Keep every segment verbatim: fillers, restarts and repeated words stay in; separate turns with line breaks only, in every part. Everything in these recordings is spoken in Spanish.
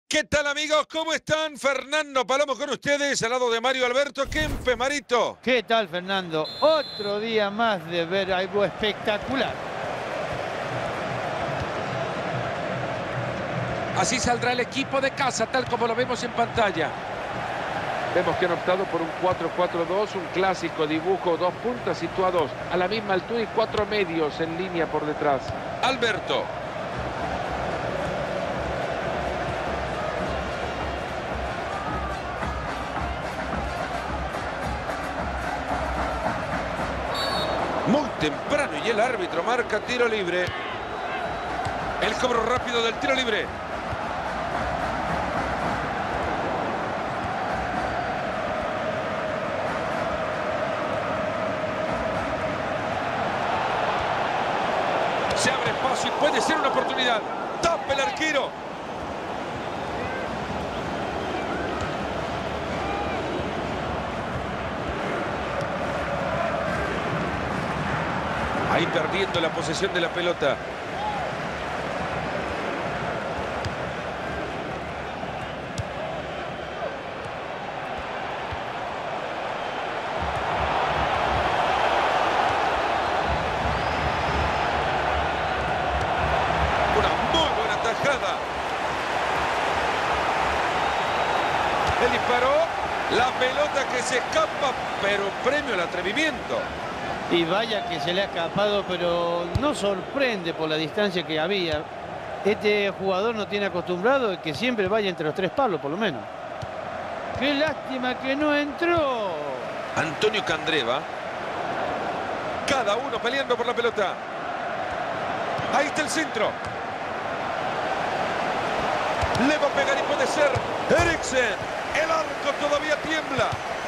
¿Qué tal, amigos? ¿Cómo están? Fernando Palomo con ustedes, al lado de Mario Alberto Kempe. Marito.
¿Qué tal, Fernando? Otro día más de ver algo espectacular.
Así saldrá el equipo de casa, tal como lo vemos en pantalla. Vemos que han optado por un cuatro cuatro dos, un clásico dibujo, dos puntas situados a la misma altura y cuatro medios en línea por detrás.
Alberto. Muy temprano y el árbitro marca tiro libre. El cobro rápido del tiro libre. Se abre espacio y puede ser una oportunidad. Tapa el arquero. Ahí perdiendo la posesión de la pelota. Una muy buena tajada. El disparó. La pelota que se escapa, pero premio al atrevimiento.
Y vaya que se le ha escapado, pero no sorprende por la distancia que había. Este jugador no tiene acostumbrado que siempre vaya entre los tres palos, por lo menos. ¡Qué lástima que no entró!
Antonio Candreva. Cada uno peleando por la pelota. Ahí está el centro. Le va a pegar y puede ser Eriksen. El arco todavía tiembla.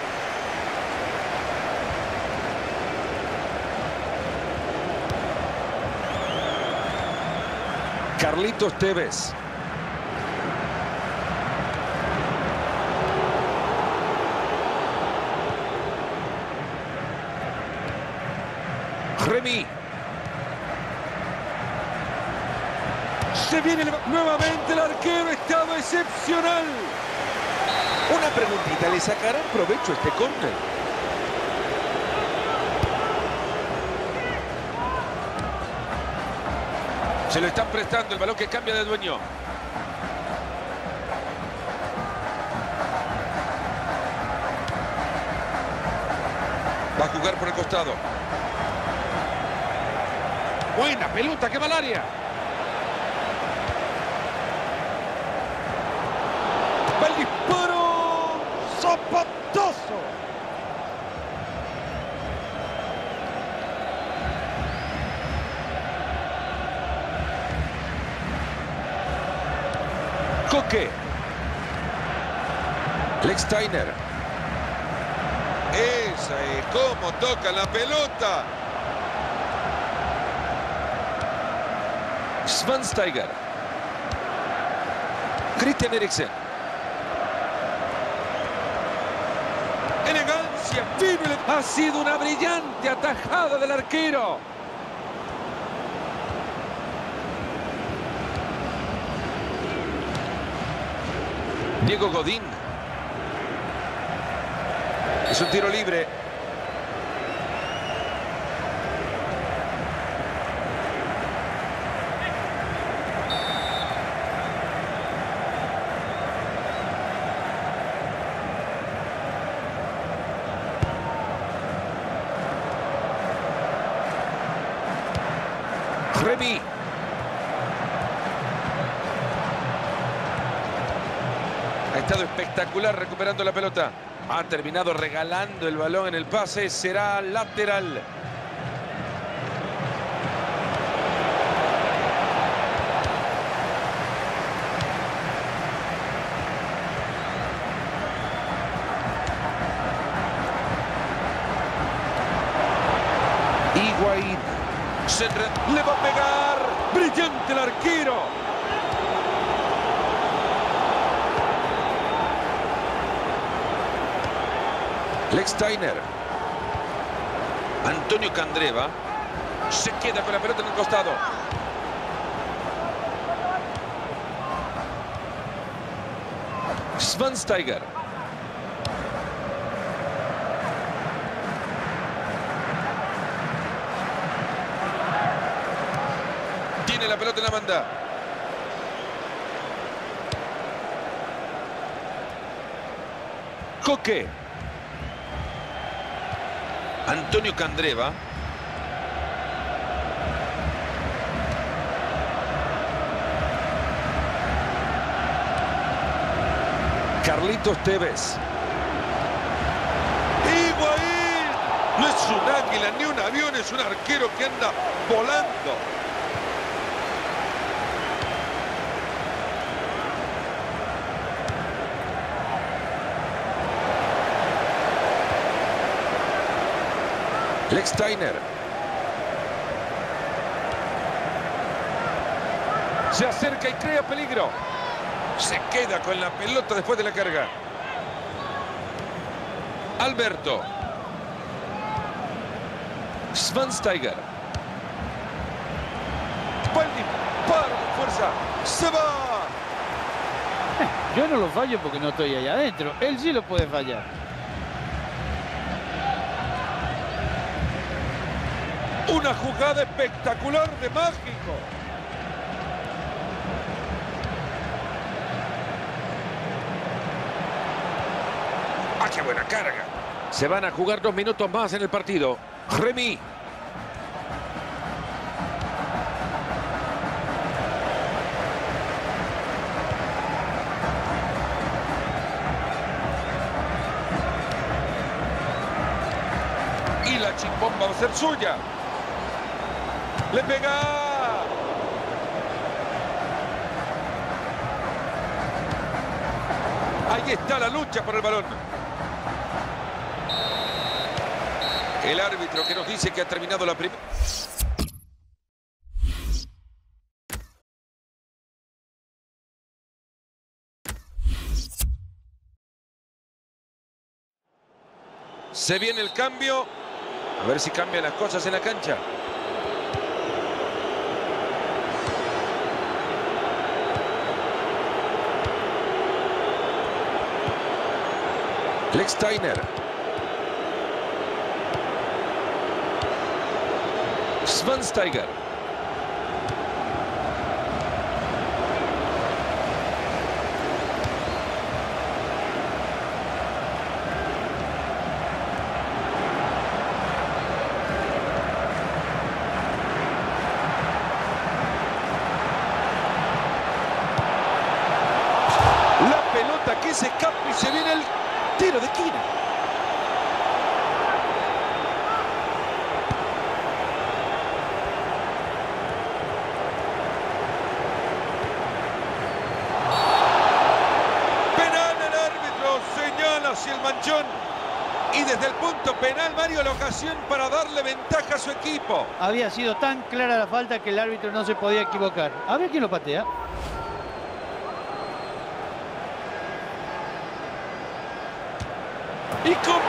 Carlitos Tevez. Remy. Se viene el... nuevamente el arquero. Estado excepcional. Una preguntita, ¿le sacarán provecho a este córner? Se lo están prestando, el balón que cambia de dueño. Va a jugar por el costado.
Buena pelota, que va al área.
Va el disparo. ¡Zapatazo! Coque. Lex Steiner. Esa es cómo toca la pelota. Schweinsteiger. Christian Eriksen. Elegancia, fino. Ha sido una brillante atajada del arquero. Diego Godín. Es un tiro libre. Remy. Ha estado espectacular recuperando la pelota. Ha terminado regalando el balón en el pase. Será lateral. Higuaín. Se enred... Le va a pegar. Brillante el arquero. Lex Steiner. Antonio Candreva. Se queda con la pelota en el costado. Schweinsteiger. Tiene la pelota en la banda. Coque. Antonio Candreva. Carlitos Tevez. Higuaín. No es un águila ni un avión, es un arquero que anda volando. Lechsteiner. Se acerca y crea peligro. Se queda con la pelota después de la carga. Alberto. Schweinsteiger. Buen disparo con fuerza. Se va.
Yo no lo fallo porque no estoy allá adentro. Él sí lo puede fallar.
Una jugada espectacular de Mágico. ¡Ah, qué buena carga! Se van a jugar dos minutos más en el partido. Remy. Y la chimpomba va a ser suya. ¡Le pega! Ahí está la lucha por el balón. El árbitro que nos dice que ha terminado la primera. Se viene el cambio. A ver si cambian las cosas en la cancha. Lechsteiner. Schweinsteiger. La pelota que se escapa y se viene el tiro de esquina. Penal, el árbitro señala hacia el manchón. Y desde el punto penal, Mario, la ocasión para darle ventaja a su equipo.
Había sido tan clara la falta que el árbitro no se podía equivocar. A ver quién lo patea.
Y con